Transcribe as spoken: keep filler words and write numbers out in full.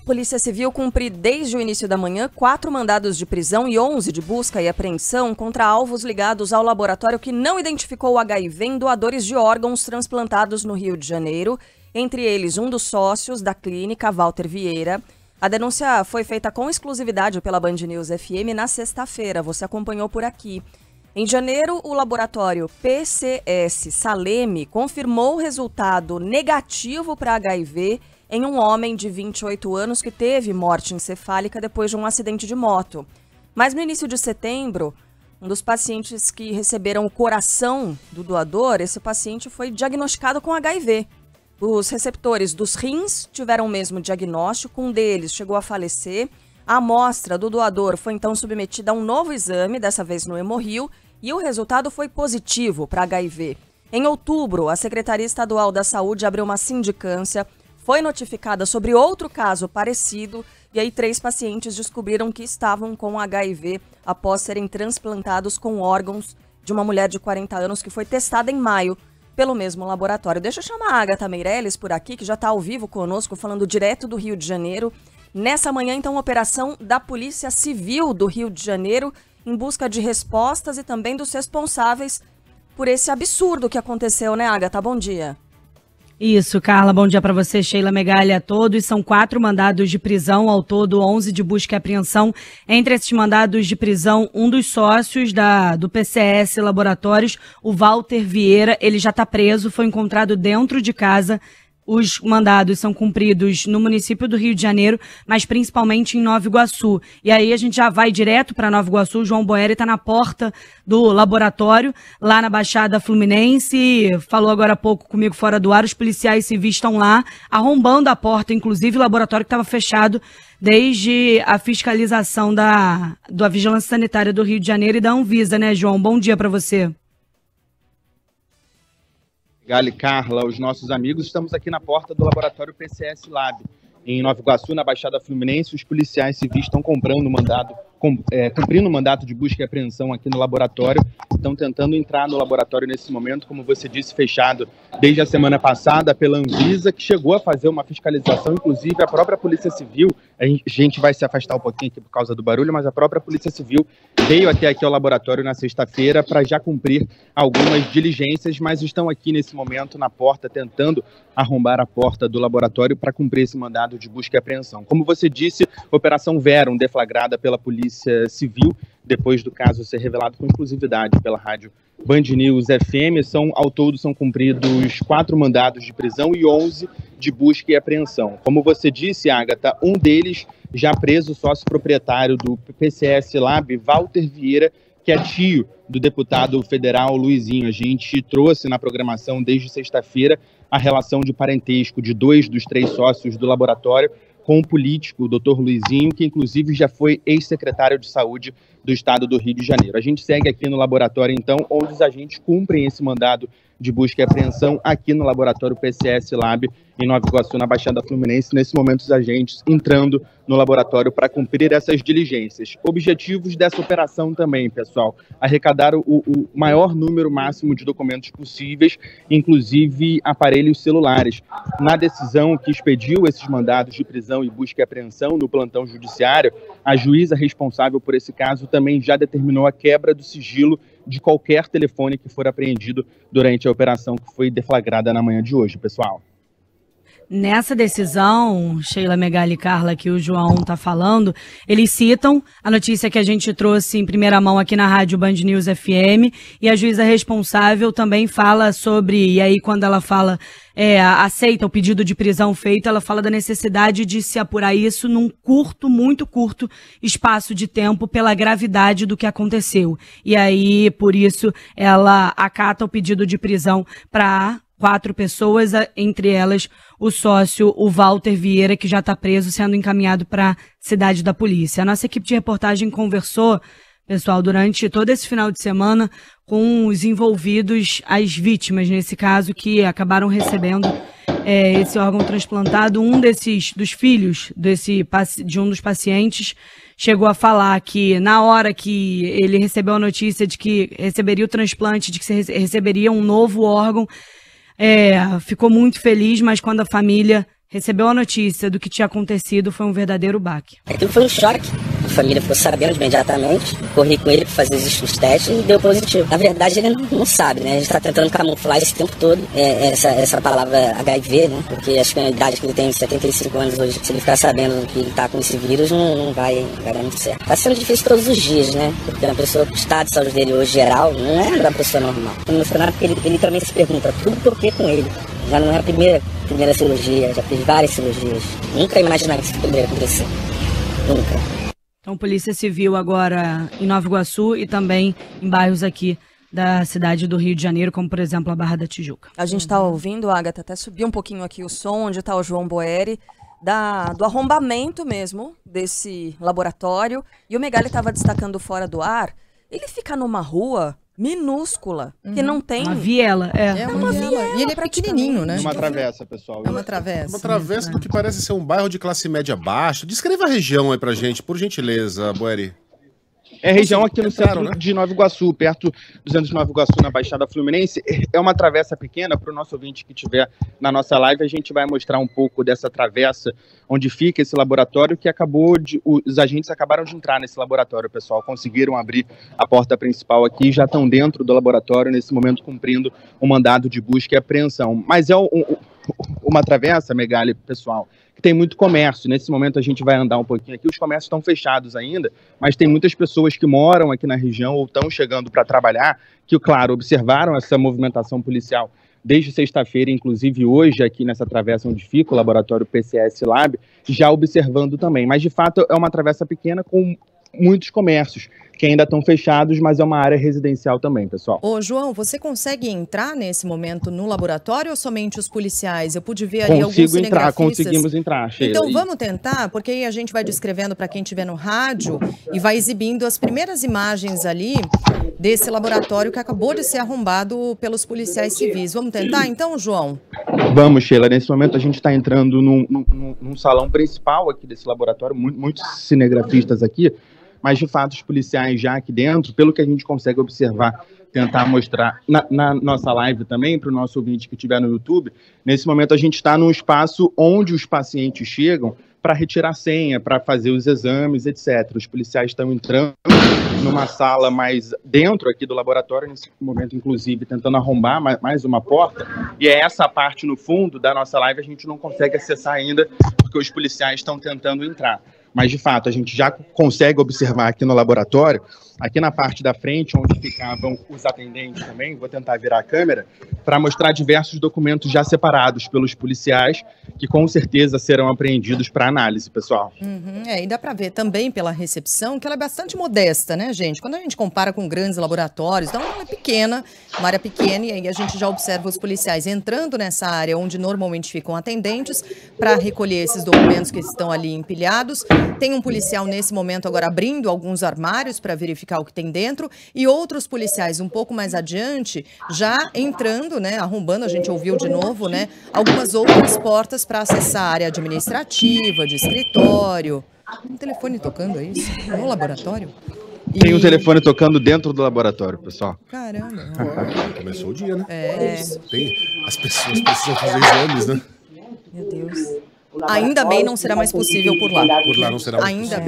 Polícia Civil cumpre desde o início da manhã quatro mandados de prisão e onze de busca e apreensão contra alvos ligados ao laboratório que não identificou o H I V em doadores de órgãos transplantados no Rio de Janeiro, entre eles um dos sócios da clínica, Walter Vieira. A denúncia foi feita com exclusividade pela Band News F M na sexta-feira, você acompanhou por aqui. Em janeiro, o laboratório P C S Saleme confirmou o resultado negativo para H I V em um homem de vinte e oito anos que teve morte encefálica depois de um acidente de moto. Mas no início de setembro, um dos pacientes que receberam o coração do doador, esse paciente foi diagnosticado com H I V. Os receptores dos rins tiveram o mesmo diagnóstico, um deles chegou a falecer. A amostra do doador foi então submetida a um novo exame, dessa vez no Hemorrio, e o resultado foi positivo para H I V. Em outubro, a Secretaria Estadual da Saúde abriu uma sindicância, foi notificada sobre outro caso parecido, e aí três pacientes descobriram que estavam com H I V após serem transplantados com órgãos de uma mulher de quarenta anos que foi testada em maio pelo mesmo laboratório. Deixa eu chamar a Agatha Meirelles por aqui, que já está ao vivo conosco, falando direto do Rio de Janeiro. Nessa manhã, então, operação da Polícia Civil do Rio de Janeiro em busca de respostas e também dos responsáveis por esse absurdo que aconteceu, né, Agatha? Bom dia. Isso, Carla, bom dia para você, Sheila Megali, a todos. São quatro mandados de prisão, ao todo onze de busca e apreensão. Entre esses mandados de prisão, um dos sócios da, do P C S Laboratórios, o Walter Vieira, ele já está preso, foi encontrado dentro de casa. Os mandados são cumpridos no município do Rio de Janeiro, mas principalmente em Nova Iguaçu. E aí a gente já vai direto para Nova Iguaçu. O João Boeri está na porta do laboratório, lá na Baixada Fluminense. Falou agora há pouco comigo fora do ar. Os policiais civis estão lá, arrombando a porta, inclusive o laboratório que estava fechado desde a fiscalização da, da Vigilância Sanitária do Rio de Janeiro e da Anvisa, né, João? Bom dia para você. Gali, Carla, os nossos amigos, estamos aqui na porta do laboratório P C S Lab, em Nova Iguaçu, na Baixada Fluminense. Os policiais civis estão comprando mandado, com, é, cumprindo o mandato de busca e apreensão aqui no laboratório, estão tentando entrar no laboratório nesse momento, como você disse, fechado desde a semana passada pela Anvisa, que chegou a fazer uma fiscalização, inclusive a própria Polícia Civil. A gente vai se afastar um pouquinho aqui por causa do barulho, mas a própria Polícia Civil veio até aqui ao laboratório na sexta-feira para já cumprir algumas diligências, mas estão aqui nesse momento na porta, tentando arrombar a porta do laboratório para cumprir esse mandado de busca e apreensão. Como você disse, Operação Verum, deflagrada pela Polícia Civil, depois do caso ser revelado com exclusividade pela rádio Band News F M, são, ao todo são cumpridos quatro mandados de prisão e onze de busca e apreensão. Como você disse, Agatha, um deles já preso, sócio proprietário do P C S Lab, Walter Vieira, que é tio do deputado federal Luizinho. A gente trouxe na programação desde sexta-feira a relação de parentesco de dois dos três sócios do laboratório com o político, o doutor Luizinho, que inclusive já foi ex-secretário de saúde do estado do Rio de Janeiro. A gente segue aqui no laboratório, então, onde os agentes cumprem esse mandado de busca e apreensão aqui no laboratório P C S Lab, em Nova Iguaçu, na Baixada Fluminense. Nesse momento, os agentes entrando no laboratório para cumprir essas diligências. Objetivos dessa operação também, pessoal: arrecadar o, o maior número máximo de documentos possíveis, inclusive aparelhos celulares. Na decisão que expediu esses mandados de prisão e busca e apreensão no plantão judiciário, a juíza responsável por esse caso também já determinou a quebra do sigilo de qualquer telefone que for apreendido durante a operação que foi deflagrada na manhã de hoje, pessoal. Nessa decisão, Sheila Megali e Carla, que o João está falando, eles citam a notícia que a gente trouxe em primeira mão aqui na rádio Band News F M, e a juíza responsável também fala sobre, e aí quando ela fala, é, aceita o pedido de prisão feito, ela fala da necessidade de se apurar isso num curto, muito curto espaço de tempo pela gravidade do que aconteceu. E aí, por isso, ela acata o pedido de prisão para quatro pessoas, entre elas o sócio, o Walter Vieira, que já está preso, sendo encaminhado para a cidade da polícia. A nossa equipe de reportagem conversou, pessoal, durante todo esse final de semana com os envolvidos, as vítimas, nesse caso, que acabaram recebendo é, esse órgão transplantado. Um desses, dos filhos desse, de um dos pacientes chegou a falar que na hora que ele recebeu a notícia de que receberia o transplante, de que receberia um novo órgão, É, ficou muito feliz, mas quando a família recebeu a notícia do que tinha acontecido, foi um verdadeiro baque. Aquilo foi um choque. A família ficou sabendo imediatamente, corri com ele para fazer os testes e deu positivo. Na verdade, ele não, não sabe, né? A gente está tentando camuflar esse tempo todo é, essa, essa palavra H I V, né? Porque acho que a idade que ele tem, setenta e cinco anos hoje, se ele ficar sabendo que ele está com esse vírus, não, não vai, vai dar muito certo. Está sendo difícil todos os dias, né? Porque a pessoa, o estado de saúde dele hoje geral, não é da pessoa normal. No cenário, porque ele, ele também se pergunta tudo que eu fiquei com ele. Já não é a primeira, primeira cirurgia, já fez várias cirurgias. Nunca imaginava que isso poderia acontecer. Nunca. Então, Polícia Civil agora em Nova Iguaçu e também em bairros aqui da cidade do Rio de Janeiro, como, por exemplo, a Barra da Tijuca. A gente está ouvindo, Agatha, até subiu um pouquinho aqui o som, onde está o João Boeri, da, do arrombamento mesmo desse laboratório. E o Megali estava destacando fora do ar, ele fica numa rua minúscula, uhum. que não tem... Uma viela, é. É uma, uma viela. viela. E ele é pequenininho, né? Uma travessa, pessoal. É uma travessa. Uma travessa do que parece ser um bairro de classe média baixa. Descreva a região aí pra gente, por gentileza, Boeri. É região aqui no é claro, centro né? de Nova Iguaçu, perto do centro de Nova Iguaçu, na Baixada Fluminense. É uma travessa pequena, para o nosso ouvinte que estiver na nossa live, a gente vai mostrar um pouco dessa travessa, onde fica esse laboratório, que acabou de... Os agentes acabaram de entrar nesse laboratório, pessoal. Conseguiram abrir a porta principal aqui, já estão dentro do laboratório, nesse momento cumprindo o mandado de busca e apreensão. Mas é um, um, uma travessa, Megali, pessoal, que tem muito comércio. Nesse momento a gente vai andar um pouquinho aqui, os comércios estão fechados ainda, mas tem muitas pessoas que moram aqui na região ou estão chegando para trabalhar, que, claro, observaram essa movimentação policial desde sexta-feira, inclusive hoje, aqui nessa travessa onde fica o laboratório P C S Lab, já observando também. Mas, de fato, é uma travessa pequena com muitos comércios que ainda estão fechados, mas é uma área residencial também, pessoal. Ô, João, você consegue entrar nesse momento no laboratório ou somente os policiais? Eu pude ver ali Consigo alguns entrar, conseguimos entrar, Sheila. Então vamos tentar, porque aí a gente vai descrevendo para quem estiver no rádio e vai exibindo as primeiras imagens ali desse laboratório que acabou de ser arrombado pelos policiais civis. Vamos tentar então, João? Vamos, Sheila. Nesse momento a gente está entrando num, num, num salão principal aqui desse laboratório, muito, muitos cinegrafistas aqui, mas, de fato, os policiais já aqui dentro, pelo que a gente consegue observar, tentar mostrar na, na nossa live também, para o nosso ouvinte que estiver no YouTube, nesse momento a gente está num espaço onde os pacientes chegam para retirar senha, para fazer os exames, etcétera. Os policiais estão entrando numa sala mais dentro aqui do laboratório, nesse momento, inclusive, tentando arrombar mais uma porta, e é essa parte no fundo da nossa live a gente não consegue acessar ainda, porque os policiais estão tentando entrar. Mas, de fato, a gente já consegue observar aqui no laboratório, aqui na parte da frente, onde ficavam os atendentes também, vou tentar virar a câmera, para mostrar diversos documentos já separados pelos policiais, que com certeza serão apreendidos para análise, pessoal. Uhum, é, e dá para ver também pela recepção que ela é bastante modesta, né, gente? Quando a gente compara com grandes laboratórios, então ela é pequena, uma área pequena, e aí a gente já observa os policiais entrando nessa área onde normalmente ficam atendentes para recolher esses documentos que estão ali empilhados. Tem um policial nesse momento agora abrindo alguns armários para verificar o que tem dentro e outros policiais um pouco mais adiante já entrando, né, arrombando, a gente ouviu de novo, né, algumas outras portas para acessar a área administrativa, de escritório. Um telefone tocando, é isso? No laboratório? E... Tem um telefone tocando dentro do laboratório, pessoal. Caramba. Começou o dia, né? É. Tem, as pessoas precisam fazer exames, né? Meu Deus. Ainda bem não será mais possível por lá. Por lá não será mais Ainda possível.